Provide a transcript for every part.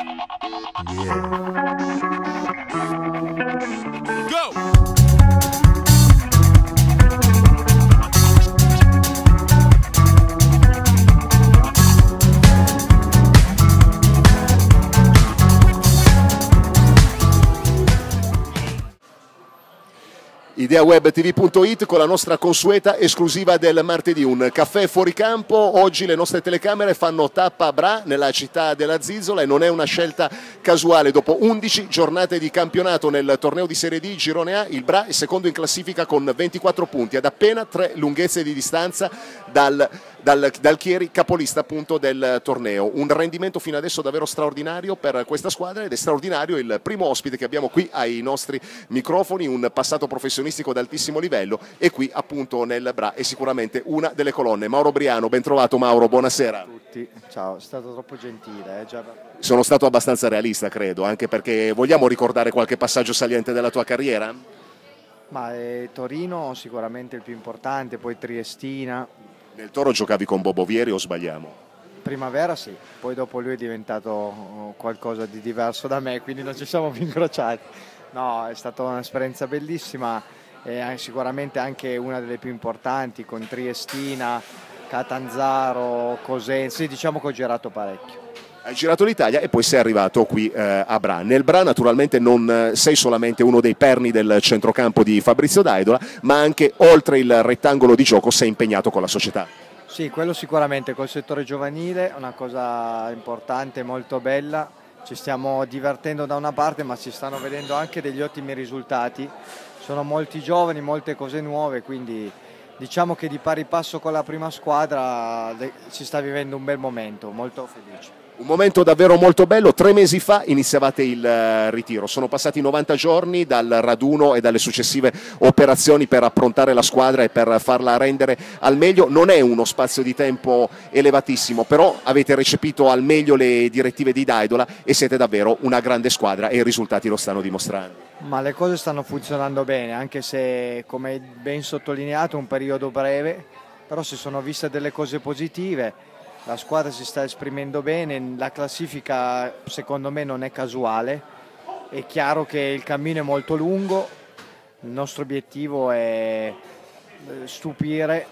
Ideawebtv.it con la nostra consueta esclusiva del martedì, un caffè fuori campo. Oggi le nostre telecamere fanno tappa a Bra, nella città della Zizzola, e non è una scelta casuale. Dopo 11 giornate di campionato nel torneo di Serie D Girone A, il Bra è secondo in classifica con 24 punti, ad appena 3 lunghezze di distanza dal Chieri, capolista appunto del torneo. Un rendimento fino adesso davvero straordinario per questa squadra, ed è straordinario il primo ospite che abbiamo qui ai nostri microfoni, un passato professionistico d'altissimo livello, e qui appunto nel Bra è sicuramente una delle colonne. Mauro Briano, ben trovato Mauro, buonasera. Ciao a tutti, ciao, è stato troppo gentile. Sono stato abbastanza realista, credo, anche perché vogliamo ricordare qualche passaggio saliente della tua carriera? Ma Torino sicuramente il più importante, poi Triestina. Nel Toro giocavi con Bobovieri o sbagliamo? Primavera sì, poi dopo lui è diventato qualcosa di diverso da me, quindi non ci siamo più incrociati. No, è stata un'esperienza bellissima, e sicuramente anche una delle più importanti, con Triestina, Catanzaro, Cosenza. Sì, diciamo che ho girato parecchio. Hai girato l'Italia e poi sei arrivato qui a Bra. Nel Bra naturalmente non sei solamente uno dei perni del centrocampo di Fabrizio Daidola, ma anche oltre il rettangolo di gioco sei impegnato con la società. Sì, quello sicuramente, col settore giovanile, una cosa importante, molto bella. Ci stiamo divertendo da una parte, ma si stanno vedendo anche degli ottimi risultati. Sono molti giovani, molte cose nuove, quindi diciamo che di pari passo con la prima squadra si sta vivendo un bel momento, molto felice. Un momento davvero molto bello. 3 mesi fa iniziavate il ritiro, sono passati 90 giorni dal raduno e dalle successive operazioni per approntare la squadra e per farla rendere al meglio. Non è uno spazio di tempo elevatissimo, però avete recepito al meglio le direttive di Daidola e siete davvero una grande squadra, e i risultati lo stanno dimostrando. Ma le cose stanno funzionando bene, anche se, come ben sottolineato, un periodo breve, però si sono viste delle cose positive. La squadra si sta esprimendo bene, la classifica secondo me non è casuale, è chiaro che il cammino è molto lungo, il nostro obiettivo è stupire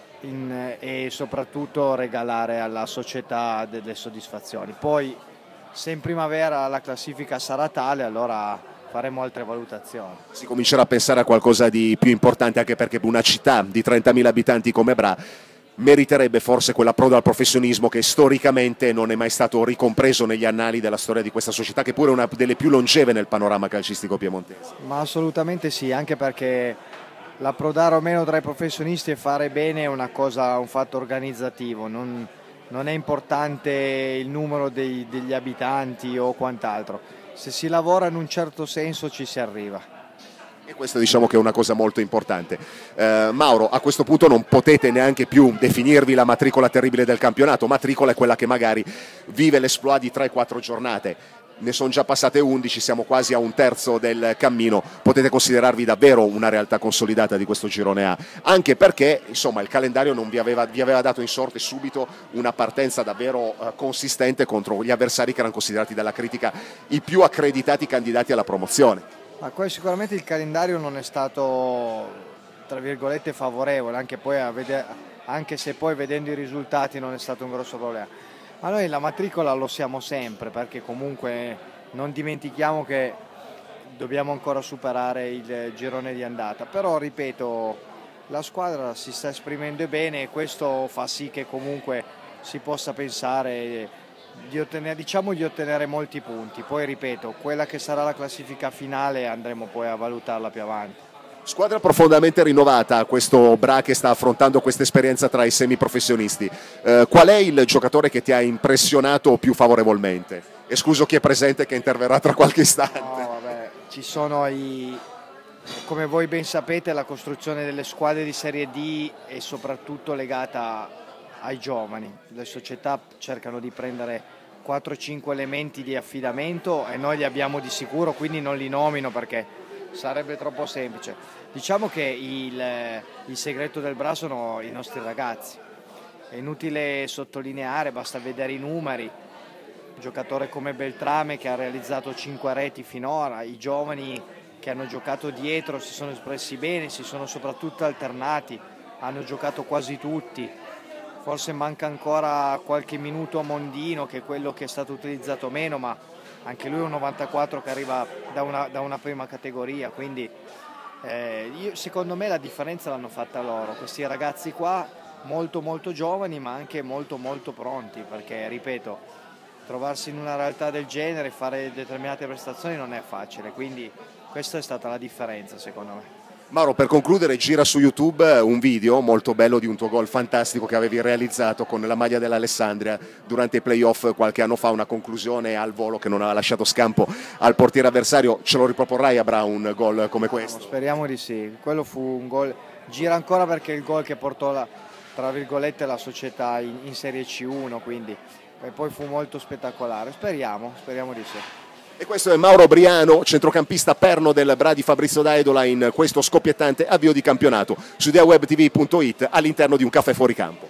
e soprattutto regalare alla società delle soddisfazioni. Poi se in primavera la classifica sarà tale, allora faremo altre valutazioni. Si comincerà a pensare a qualcosa di più importante, anche perché una città di 30.000 abitanti come Bra meriterebbe forse quell'approdo al professionismo che storicamente non è mai stato ricompreso negli annali della storia di questa società, che pure è una delle più longeve nel panorama calcistico piemontese. Ma assolutamente sì, anche perché l'approdare o meno tra i professionisti e fare bene è una cosa, un fatto organizzativo, non è importante il numero degli abitanti o quant'altro. Se si lavora in un certo senso ci si arriva. E questo diciamo che è una cosa molto importante. Mauro, a questo punto non potete neanche più definirvi la matricola terribile del campionato. Matricola è quella che magari vive l'esploit di 3-4 giornate. Ne sono già passate 11, siamo quasi a un terzo del cammino. Potete considerarvi davvero una realtà consolidata di questo girone A, anche perché insomma il calendario non vi aveva dato in sorte subito una partenza davvero consistente contro gli avversari che erano considerati dalla critica i più accreditati candidati alla promozione. Ma sicuramente il calendario non è stato, tra virgolette, favorevole, anche se poi vedendo i risultati non è stato un grosso problema. Ma noi la matricola lo siamo sempre, perché comunque non dimentichiamo che dobbiamo ancora superare il girone di andata. Però, ripeto, la squadra si sta esprimendo bene e questo fa sì che comunque si possa pensare di ottenere molti punti. Poi ripeto, quella che sarà la classifica finale andremo poi a valutarla più avanti. Squadra profondamente rinnovata, questo Bra che sta affrontando questa esperienza tra i semiprofessionisti. Qual è il giocatore che ti ha impressionato più favorevolmente? Escluso chi è presente che interverrà tra qualche istante. No, vabbè, ci sono come voi ben sapete, la costruzione delle squadre di Serie D è soprattutto legata ai giovani. Le società cercano di prendere 4-5 elementi di affidamento e noi li abbiamo di sicuro, quindi non li nomino perché sarebbe troppo semplice. Diciamo che il segreto del Bra sono i nostri ragazzi. È inutile sottolineare, basta vedere i numeri. giocatore come Beltrame che ha realizzato 5 reti finora, i giovani che hanno giocato dietro si sono espressi bene, si sono soprattutto alternati, hanno giocato quasi tutti. Forse manca ancora qualche minuto a Mondino, che è quello che è stato utilizzato meno, ma anche lui è un 94 che arriva da una prima categoria, quindi secondo me la differenza l'hanno fatta loro, questi ragazzi qua molto molto giovani ma anche molto molto pronti, perché ripeto, trovarsi in una realtà del genere e fare determinate prestazioni non è facile, quindi questa è stata la differenza secondo me. Mauro, per concludere, gira su YouTube un video molto bello di un tuo gol fantastico che avevi realizzato con la maglia dell'Alessandria durante i playoff qualche anno fa, una conclusione al volo che non aveva lasciato scampo al portiere avversario. Ce lo riproporrai a Bra un gol come questo? Speriamo di sì, quello fu un gol, gira ancora perché è il gol che portò tra virgolette la società in Serie C1, quindi e poi fu molto spettacolare, speriamo di sì. E questo è Mauro Briano, centrocampista perno del Bra di Fabrizio Daedola in questo scoppiettante avvio di campionato su ideawebtv.it all'interno di un caffè fuori campo.